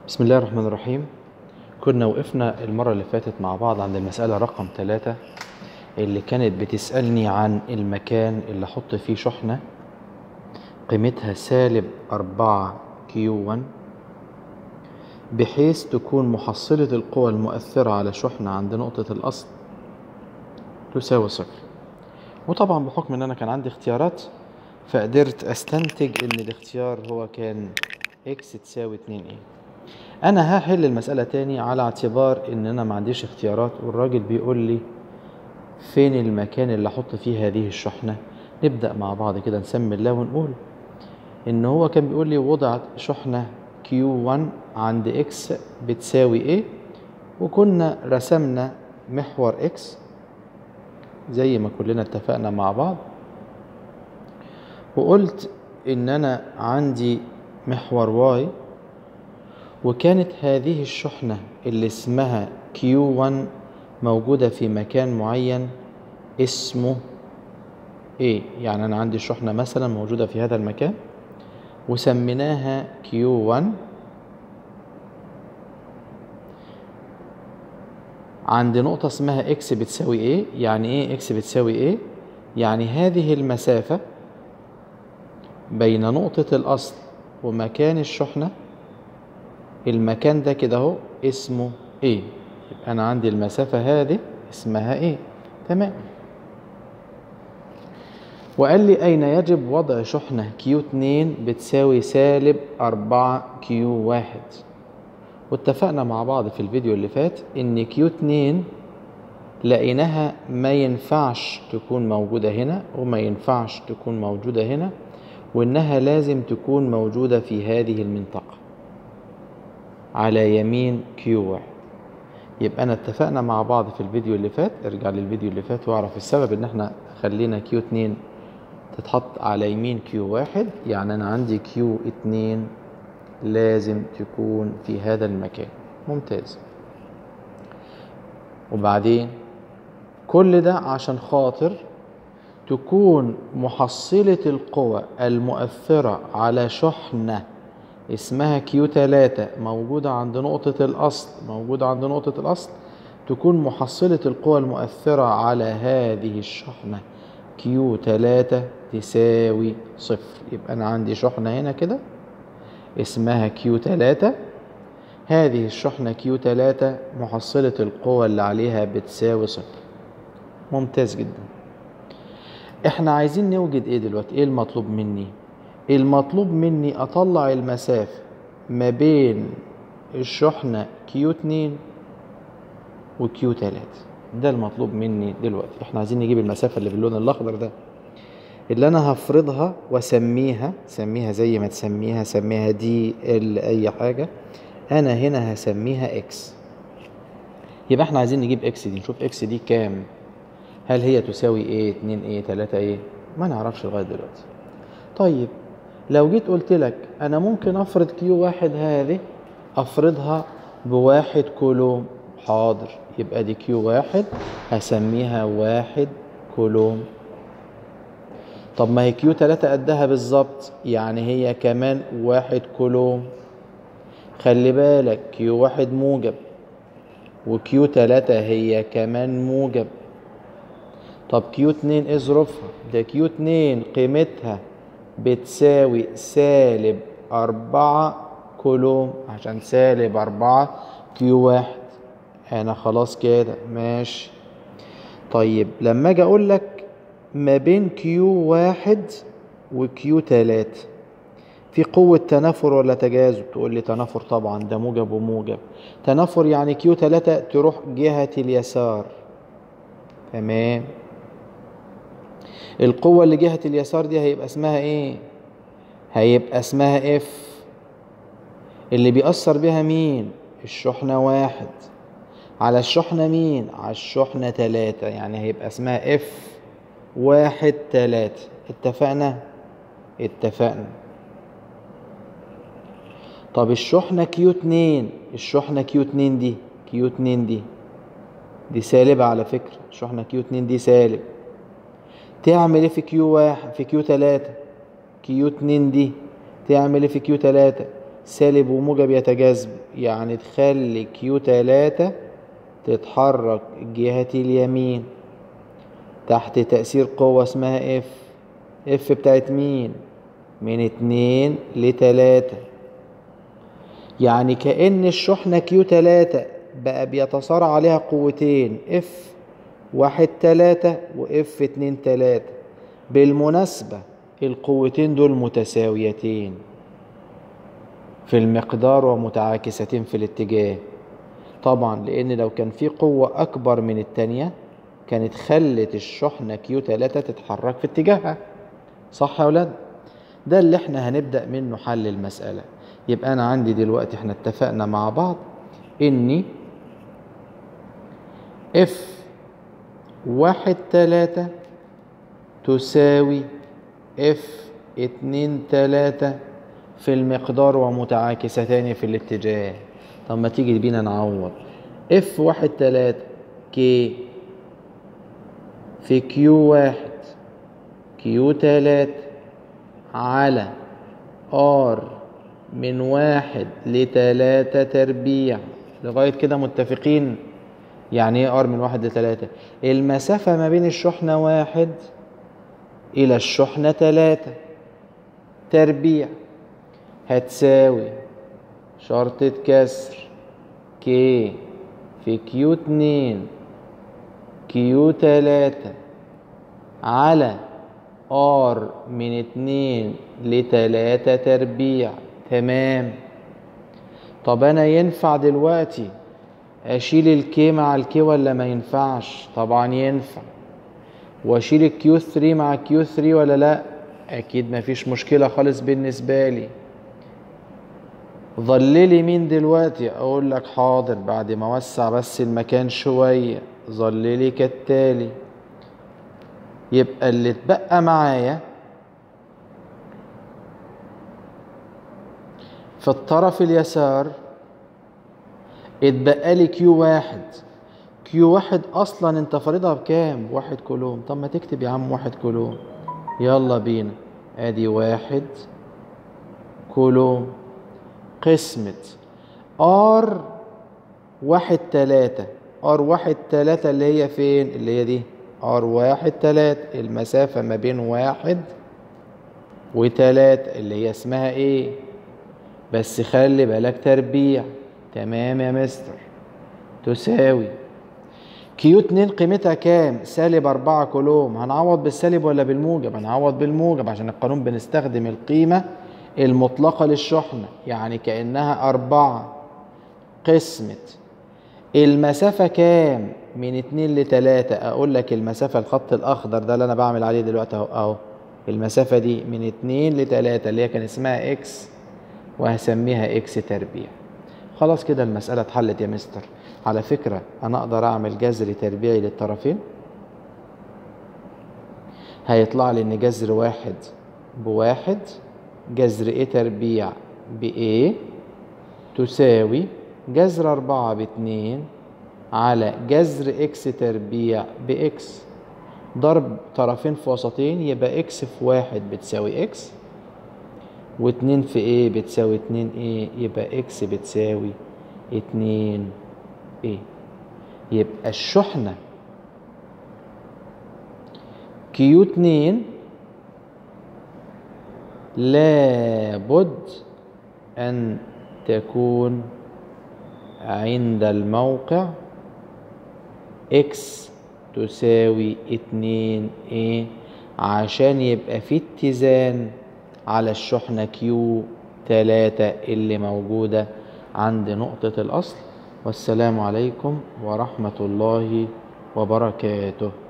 بسم الله الرحمن الرحيم. كنا وقفنا المرة اللي فاتت مع بعض عند المسألة رقم 3 اللي كانت بتسألني عن المكان اللي أحط فيه شحنة قيمتها -4Q1 بحيث تكون محصلة القوى المؤثرة على شحنة عند نقطة الأصل تساوي 0. وطبعا بحكم ان انا كان عندي اختيارات فقدرت استنتج ان الاختيار هو كان x تساوي 2a. انا هحل المسألة تاني على اعتبار ان انا ما عنديش اختيارات والراجل بيقول لي فين المكان اللي احط فيه هذه الشحنة. نبدأ مع بعض كده نسمي الله ونقول ان هو كان بيقول لي وضعت شحنة Q1 عند x بتساوي a، وكنا رسمنا محور x زي ما كلنا اتفقنا مع بعض، وقلت ان انا عندي محور y، وكانت هذه الشحنة اللي اسمها Q1 موجودة في مكان معين اسمه A. يعني أنا عندي شحنة مثلا موجودة في هذا المكان وسميناها Q1 عند نقطة اسمها X بتساوي A. يعني إيه X بتساوي A؟ يعني هذه المسافة بين نقطة الأصل ومكان الشحنة، المكان ده كده اهو اسمه A. يبقى أنا عندي المسافة هذه اسمها A. تمام. وقال لي أين يجب وضع شحنة Q2 بتساوي -4Q1. واتفقنا مع بعض في الفيديو اللي فات إن Q2 لقيناها ما ينفعش تكون موجودة هنا وما ينفعش تكون موجودة هنا، وإنها لازم تكون موجودة في هذه المنطقة على يمين Q1. يبقى أنا اتفقنا مع بعض في الفيديو اللي فات، ارجع للفيديو اللي فات واعرف السبب إن احنا خلينا Q2 تتحط على يمين Q1. يعني أنا عندي Q2 لازم تكون في هذا المكان. ممتاز. وبعدين كل ده عشان خاطر تكون محصلة القوى المؤثرة على شحنة اسمها Q3 موجودة عند نقطة الأصل، تكون محصلة القوى المؤثرة على هذه الشحنة Q3 تساوي 0. يبقى أنا عندي شحنة هنا كده اسمها Q3. هذه الشحنة Q3 محصلة القوى اللي عليها بتساوي 0. ممتاز جدا. احنا عايزين نوجد ايه دلوقتي؟ ايه المطلوب مني؟ المطلوب مني اطلع المسافة ما بين الشحنة Q2 و Q3. ده المطلوب مني دلوقتي. احنا عايزين نجيب المسافة اللي باللون الاخضر ده اللي انا هفرضها واسميها، سميها زي ما تسميها، سميها دي ال اي حاجة. انا هنا هسميها اكس. يبقى احنا عايزين نجيب اكس دي، نشوف اكس دي كام. هل هي تساوي ايه 2 ايه 3 ايه؟ ما نعرفش لغاية دلوقتي. طيب لو جيت قلت لك انا ممكن افرض Q1 هذه افرضها ب1 كولوم. حاضر. يبقى دي Q1 هسميها 1 كولوم. طب ما هي Q3 قدها بالظبط، يعني هي كمان 1 كولوم. خلي بالك Q1 موجب وQ3 هي كمان موجب. طب Q2 ايه ظروفها؟ ده Q2 قيمتها بتساوي -4 كولوم، عشان -4 Q1. انا خلاص كده ماشي. طيب لما اجي اقول لك ما بين Q1 و Q3 في قوة تنافر ولا تجاذب؟ تقول لي تنافر طبعا، ده موجب وموجب. تنافر يعني Q3 تروح جهة اليسار. تمام. القوة اللي جهة اليسار دي هيبقى اسمها ايه؟ هيبقى اسمها F. اللي بيأثر بها مين؟ الشحنة 1 على الشحنة مين؟ على الشحنة 3. يعني هيبقى اسمها F1 3. اتفقنا؟ اتفقنا. طب الشحنة Q2، الشحنة Q2 دي سالبة على فكرة. الشحنة Q2 دي سالب. تعمل ايه في Q1 في Q3؟ Q2 دي تعمل ايه في Q3؟ سالب وموجب يتجاذبوا، يعني تخلي كيو 3 تتحرك جهة اليمين تحت تأثير قوة اسمها اف. اف بتاعت مين؟ من 2 ل3. يعني كأن الشحنة كيو 3 بقى بيتصارع عليها قوتين، اف 1 3 واف 2 3. بالمناسبة القوتين دول متساويتين في المقدار ومتعاكستين في الاتجاه. طبعا لان لو كان في قوة اكبر من التانية كانت خلت الشحنة كيو 3 تتحرك في اتجاهها. صح يا ولاد؟ ده اللي احنا هنبدأ منه حل المسألة. يبقى انا عندي دلوقتي احنا اتفقنا مع بعض اني اف 1 3 تساوي اف 2 3 في المقدار ومتعاكستان في الاتجاه. طب ما تيجي بينا نعوض. اف 1 3 كي في كيو 1 كيو 3 على ار من 1 ل3 تربيع. لغاية كده متفقين؟ يعني ايه ار من 1 ل3؟ المسافة ما بين الشحنة 1 إلى الشحنة 3 تربيع هتساوي شرطة كسر كي في كيو 2 كيو 3 على ار من 2 ل3 تربيع. تمام. طب انا ينفع دلوقتي اشيل الكي مع الكي ولا ما ينفعش؟ طبعا ينفع. واشيل الكيو 3 مع الكيو 3 ولا لا؟ اكيد مفيش مشكلة خالص بالنسبة لي. ظللي مين دلوقتي؟ اقول لك حاضر بعد ما اوسع بس المكان شوية. ظللي كالتالي. يبقى اللي اتبقى معايا في الطرف اليسار اتبقى لي كيو 1. كيو 1 اصلا انت فارضها بكام؟ 1 كولوم. طب ما تكتب يا عم 1 كولوم. يلا بينا. ادي 1 كولوم قسمة ار 1 3. ار 1 3 اللي هي فين؟ اللي هي دي ار 1 3. المسافة ما بين 1 و3 اللي هي اسمها ايه؟ بس خلي بالك تربيع. تمام يا مستر. تساوي كيو 2 قيمتها كام؟ -4 كولوم. هنعوض بالسالب ولا بالموجب؟ هنعوض بالموجب عشان القانون بنستخدم القيمة المطلقة للشحنة، يعني كأنها 4 قسمة المسافة كام؟ من 2 ل3. أقول لك المسافة الخط الأخضر ده اللي أنا بعمل عليه دلوقتي أهو. المسافة دي من 2 ل3 اللي هي كان اسمها إكس، وهسميها إكس تربيع. خلاص كده المسألة اتحلت يا مستر. على فكرة أنا أقدر أعمل جذر تربيعي للطرفين. هيطلع لي إن جذر 1 ب1 جذر A تربيع ب A تساوي جذر 4 ب2 على جذر إكس تربيع بإكس. ضرب طرفين في وسطين يبقى إكس في 1 بتساوي إكس، و2 في A بتساوي 2A، يبقى إكس بتساوي 2A. يبقى الشحنة كيو 2 لابد أن تكون عند الموقع إكس تساوي 2A عشان يبقى في اتزان على الشحنة كيو 3 اللي موجودة عند نقطة الأصل. والسلام عليكم ورحمة الله وبركاته.